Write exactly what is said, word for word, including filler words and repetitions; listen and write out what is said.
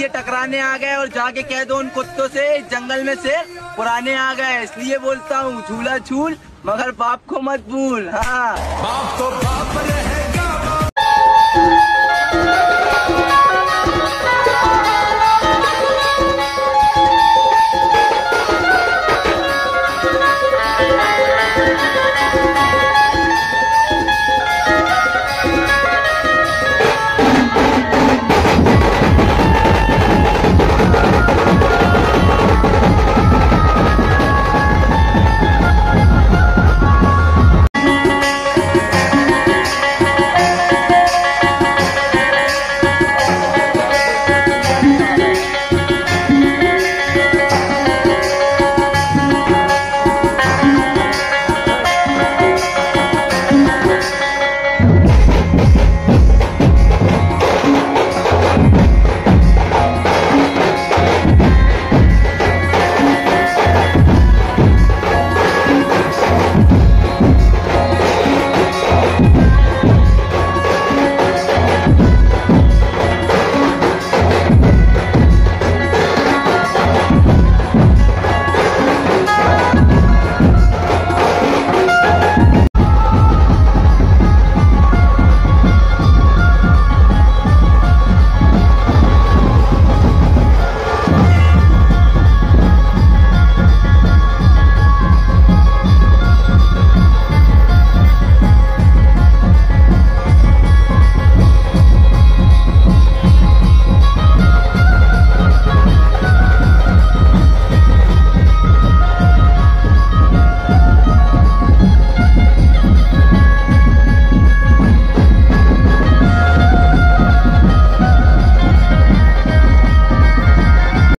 ये टकराने आ गए और जाके कह दो उन कुत्तों से जंगल में से पुराने आ गए। इसलिए बोलता हूँ झूला झूल मगर बाप को मत भूल। हाँ, बाप तो बाप रहे।